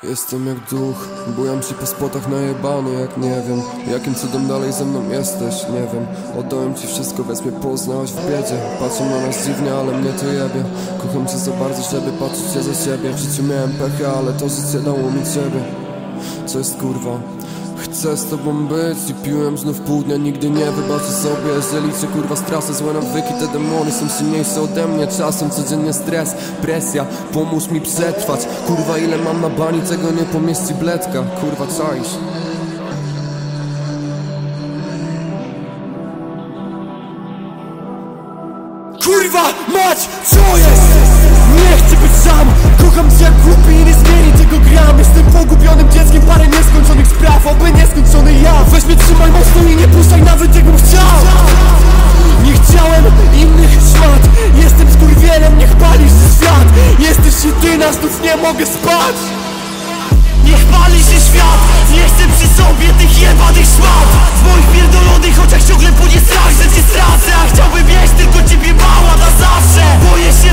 Jestem jak duch, bujam ci po spotach najebany jak nie wiem. Jakim cudem dalej ze mną jesteś, nie wiem. Oddałem ci wszystko, więc mnie poznałeś w biedzie. Patrzą na nas dziwnie, ale mnie to jebie. Kocham cię za bardzo, żeby patrzeć się za siebie. W życiu miałem pechy, ale to życie dało mi ciebie. Co jest kurwa? Chcę z tobą być i piłem znów pół dnia. Nigdy nie wybaczę sobie, jeżeli cię kurwa strasy. Złe nawyki, te demony są silniejsze ode mnie. Czasem codziennie stres, presja. Pomóż mi przetrwać. Kurwa ile mam na bani, tego nie pomieści bledka. Kurwa czaisz? Kurwa mać, co jest? Nie chcę być sam. Kocham cię jak głupi i nie zmieni tego gram. Jestem pogubionym dzieckiem, parę nieskończonych spraw, oby nieskończony ja. Weź mnie, trzymaj mocno i nie puszczaj nawet jakbym chciał. Nie chciałem innych szmat. Jestem skurwielem, niech pali się świat. Jesteś jedyna, znów nie mogę spać. Niech pali się świat. Nie chcę przy sobie tych jebanych szmat. W moich pierdolonych oczach ciągle płonie strach, że cię stracę. A chciałbym mieć tylko ciebie mała na zawsze. Boję się